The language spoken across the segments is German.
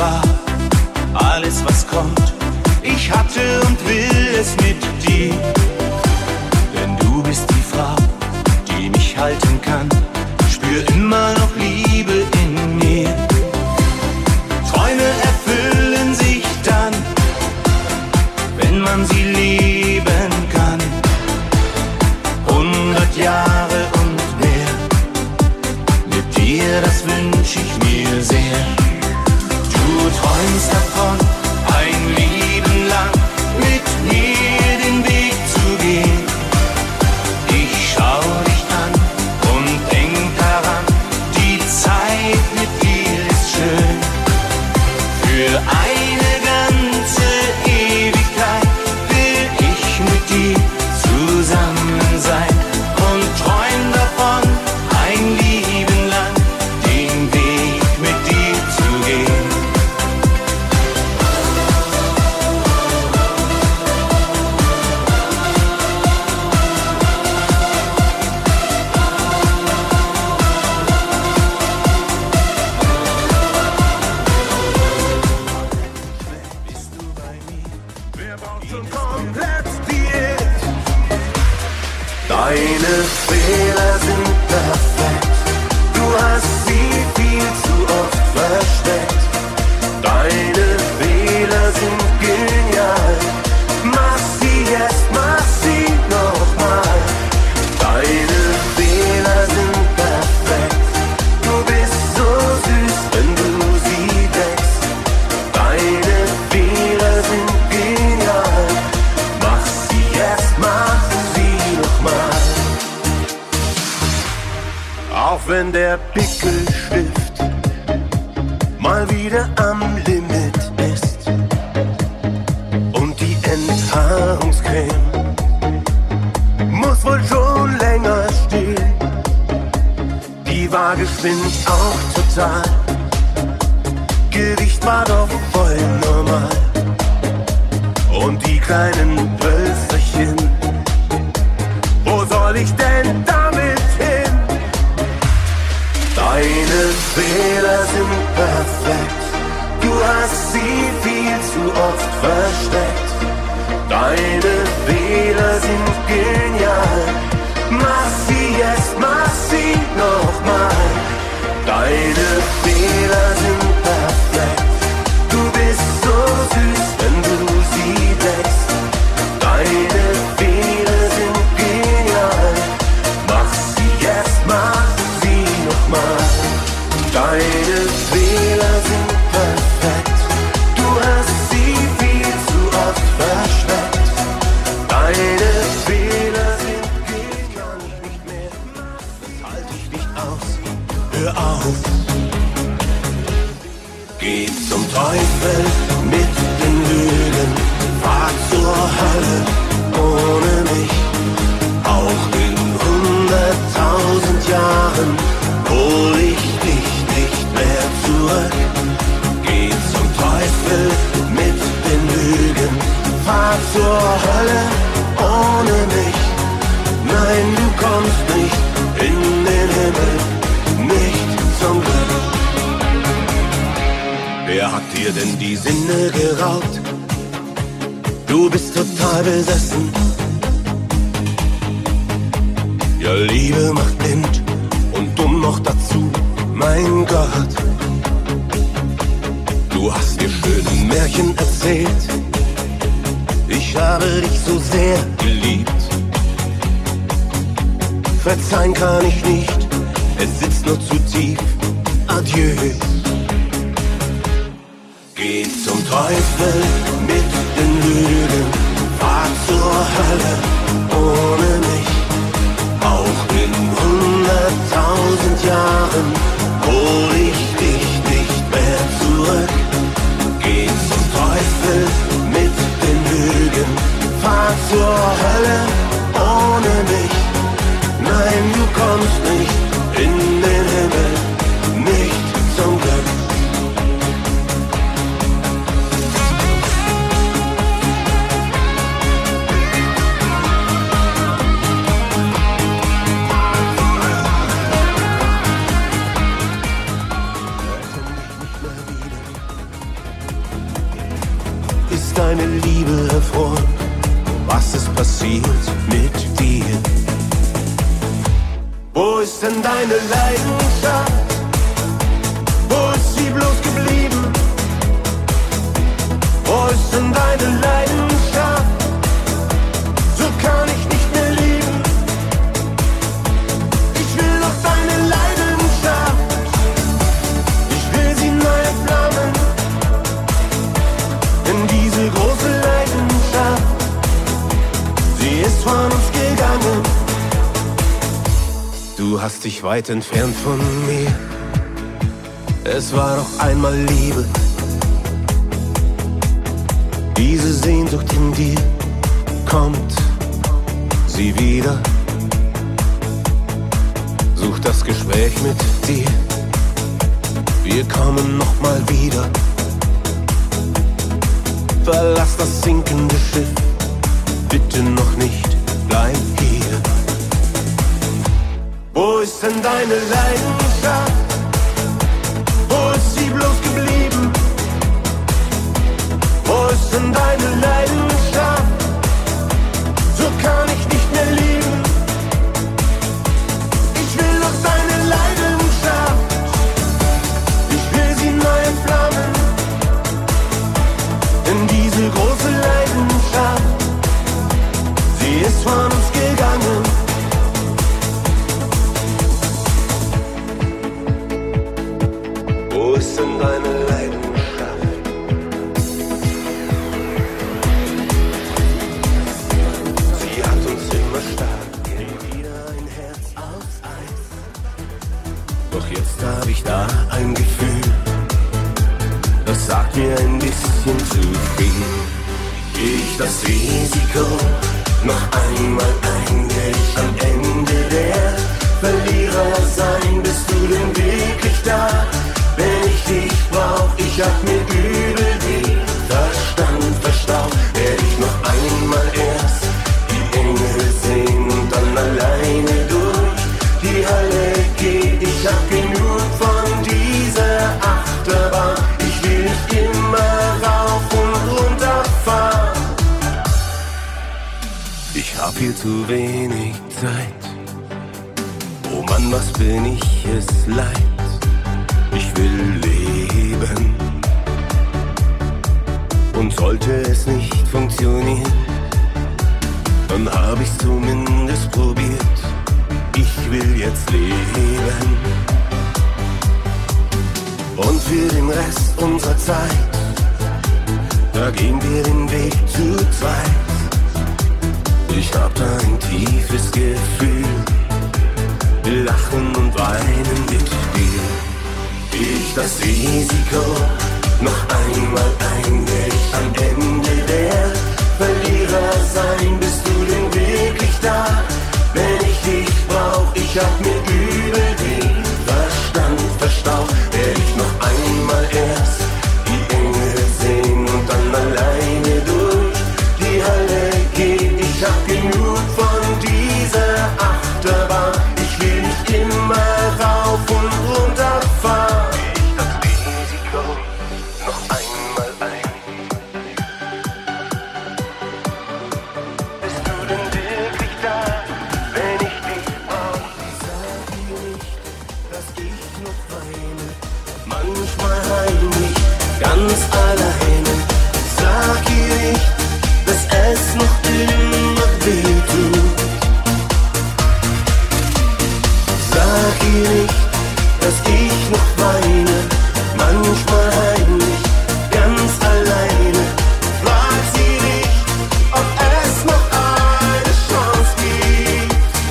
war alles, was kommt. Ich hatte und will es mit dir, denn du bist die Frau, die mich halten kann. Spür immer noch Liebe in mir. Träume erfüllen sich dann, wenn man sie leben kann. 100 Jahre und mehr, mit dir, das wünsch ich mir sehr. Du träumst davon, ein Leben lang mit mir den Weg zu gehen. Ich schau dich an und denk daran, die Zeit mit dir ist schön. Für eine ganze Ewigkeit will ich mit dir zusammen sein und träum davon, ein Leben lang den Weg mit dir zu gehen. Bist du bei mir? Wer braucht schon komplett Diät? Deine Fehler sind perfekt, du hast sie viel zu oft versteckt. Deine Fehler sind genial, mach sie jetzt, mach sie nochmal. Deine Fehler sind perfekt, du bist so süß, wenn du sie deckst. Deine Fehler sind genial, mach sie jetzt, mach sie nochmal. Auch wenn der Pickelstift mal wieder am Limit ist und die Enthaarungscreme muss wohl schon länger stehen. Die Waage schwimmt auch total, Gewicht war doch voll normal. Und die kleinen Pölsterchen, wo soll ich denn damit hin? Deine Fehler sind perfekt, du hast sie viel zu oft versteckt. Deine Fehler sind genial, mach sie jetzt, mach sie nochmal. Deine Fehler sind perfekt, du bist so süß, wenn du sie deckst. Deine Fehler sind genial, mach sie jetzt, mach sie nochmal. Deine Fehler sind perfekt, du hast sie viel zu oft versteckt. Deine Fehler sind genial, nicht mehr, das halte ich nicht aus, hör auf. Geh zum Teufel mit den Lügen, fahr zur Hölle ohne mich. Auch in 100.000 Jahren hol ich dich nicht mehr zurück. Geh zum Teufel mit den Lügen, fahr zur Hölle ohne mich. Nein, du kommst nicht in den Himmel, nicht zum Glück. Wer hat dir denn die Sinne geraubt? Du bist total besessen. Ja, Liebe macht blind und dumm noch dazu, mein Gott. Du hast dir schöne Märchen erzählt, ich habe dich so sehr geliebt. Verzeihen kann ich nicht, es sitzt nur zu tief. Adieu. Geh zum Teufel mit den Lügen, fahr zur Hölle ohne mich. Auch in 100.000 Jahren hol ich dich nicht mehr zurück. Geh zum Teufel mit den Lügen, fahr zur Hölle ohne mich. Nein, du kommst nicht in den Himmel, nicht zum Glück. deine Liebe erfroren? Was ist passiert mit dir? Wo ist denn deine Leidenschaft? Wo ist sie bloß geblieben? Wo ist denn deine Leidenschaft? So kann ich nicht mehr leben. Ich will doch deine Leidenschaft. Ich will sie neu entflammen. Denn diese große Leidenschaft, sie ist von uns gegangen. Du hast dich weit entfernt von mir. Es war doch einmal Liebe. Diese Sehnsucht in dir, kommt sie wieder? Such das Gespräch mit dir. Wir kommen noch mal wieder. Verlass das sinkende Schiff, bitte noch nicht, bleib hier. Wo ist denn deine Leidenschaft? Wo ist sie bloß geblieben? Wo ist denn deine Leidenschaft? So kann ich nicht mehr leben. Ich will doch deine Leidenschaft. Ich will sie neu entflammen. Denn diese große Leidenschaft, sie ist von uns gegangen. Wo ist denn deine Leidenschaft? Sie hat uns immer stark gemacht. Wieder ein Herz aus Eis. Doch jetzt hab ich da ein Gefühl, das sagt mir ein bisschen zu viel. Geh ich das Risiko noch einmal ein, will ich am Ende der Verlierer sein? Bist du denn wirklich da? Wenn ich dich brauch, ich hab mir übel den Verstand verstaubt. Werd ich noch einmal erst die Engel sehen und dann alleine durch die Hölle gehen. Ich hab genug von dieser Achterbahn. Ich will nicht immer rauf und runter fahren. Ich hab viel zu wenig Zeit. Oh Mann, was bin ich es leid. Ich will leben. Und sollte es nicht funktionieren, dann hab ich's zumindest probiert. Ich will jetzt leben. Und für den Rest unserer Zeit, da gehen wir den Weg zu zweit. Ich hab da ein tiefes Gefühl, wir lachen und weinen mit dir. Ich das Risiko noch einmal ein, will ich am Ende der Verlierer sein? Bist du denn wirklich da? Wenn ich dich brauch, ich hab mir übel den Verstand verstaubt. Werd ich noch einmal erst die Engel sehen und dann alleine durch die Hölle gehen. Ich hab genug von dieser Achterbahn. Ich will nicht immer rauf und runter fahren. Ganz alleine, sag ihr nicht, dass es noch immer wehtut. Sag ihr nicht, dass ich noch weine, manchmal heimlich, ganz alleine. Frag sie nicht, ob es noch eine Chance gibt.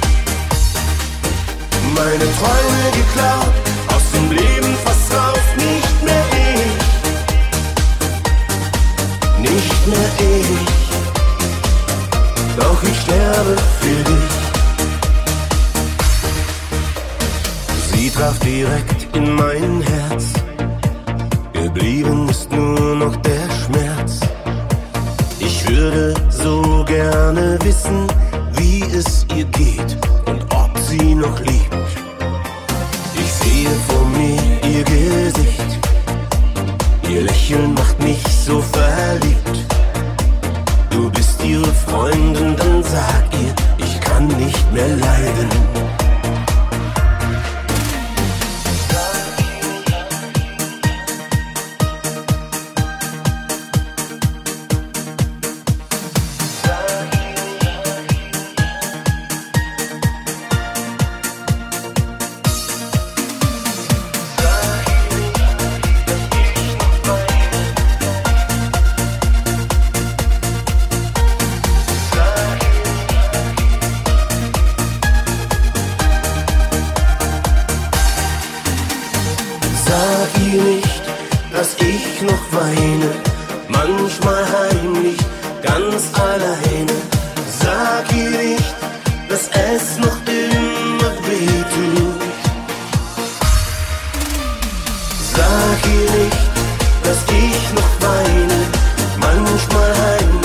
Meine Träume geklaut, aus dem Leben fast raus, nicht mehr ich. Nicht mehr ich, doch ich sterbe für dich. Sie traf direkt in mein Herz, geblieben ist nur noch der Schmerz. Ich würde so gerne wissen, wie es ihr geht und ob sie noch liebt. Ich sehe vor mir ihr Gesicht, ihr Lächeln macht mich so verliebt. ihre Freundin, dann sag ihr, ich kann nicht mehr leiden. Sag ihr nicht, dass ich noch weine, manchmal heimlich, ganz alleine. Sag ihr nicht, dass es noch immer wehtut. Sag ihr nicht, dass ich noch weine, manchmal heimlich.